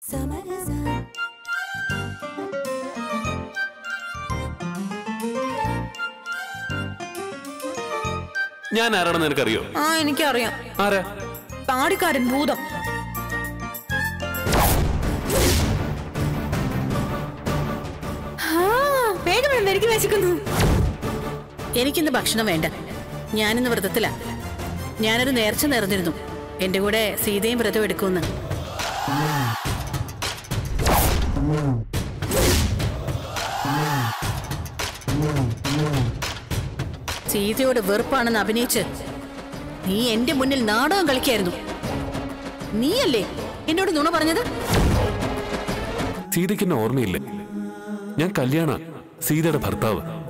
ഞാൻ ആരാണെന്ന് നിനക്കറിയോ? ആ, എനിക്കറിയാം. ആരാ? താടിക്കാരൻ ഭൂതം. എനിക്ക് വിശക്കുന്നു. എനിക്കിന്ന് ഭക്ഷണം വേണ്ട. ഞാനിന്ന് വ്രതത്തിലാ. ഞാനൊരു നേർച്ച നേർന്നിരുന്നു. എന്റെ കൂടെ സീതയും വ്രതം എടുക്കുമെന്ന്. സീതയോട് വെറുപ്പാണെന്ന് അഭിനയിച്ച് നീ എന്റെ മുന്നിൽ നാടകം കളിക്കായിരുന്നു. നീയല്ലേ എന്നോട് നുണ പറഞ്ഞത്? സീതയ്ക്ക് എന്നെ ഓർമ്മയില്ലേ? ഞാൻ കല്യാണ സീതയുടെ ഭർത്താവ്.